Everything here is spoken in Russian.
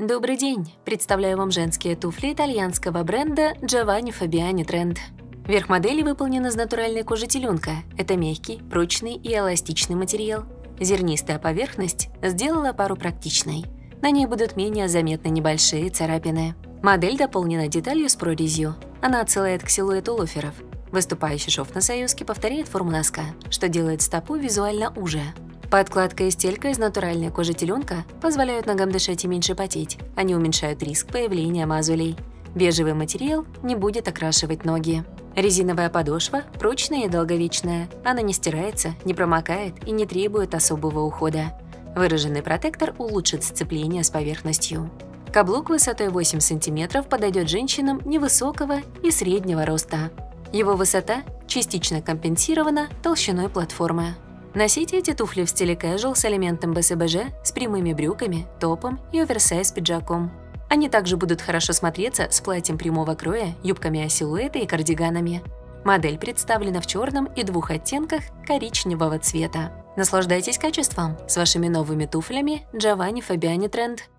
Добрый день! Представляю вам женские туфли итальянского бренда Giovanni Fabiani Trend. Верх модели выполнен из натуральной кожи теленка. Это мягкий, прочный и эластичный материал. Зернистая поверхность сделала пару практичной. На ней будут менее заметны небольшие царапины. Модель дополнена деталью с прорезью. Она отсылает к силуэту лоферов. Выступающий шов на союзке повторяет форму носка, что делает стопу визуально уже. Подкладка и стелька из натуральной кожи теленка позволяют ногам дышать и меньше потеть. Они уменьшают риск появления мозолей. Бежевый материал не будет окрашивать ноги. Резиновая подошва прочная и долговечная. Она не стирается, не промокает и не требует особого ухода. Выраженный протектор улучшит сцепление с поверхностью. Каблук высотой 8 см подойдет женщинам невысокого и среднего роста. Его высота частично компенсирована толщиной платформы. Носите эти туфли в стиле casual с элементом БСБЖ, с прямыми брюками, топом и оверсайз пиджаком. Они также будут хорошо смотреться с платьем прямого кроя, юбками силуэта и кардиганами. Модель представлена в черном и двух оттенках коричневого цвета. Наслаждайтесь качеством с вашими новыми туфлями Giovanni Fabiani Trend.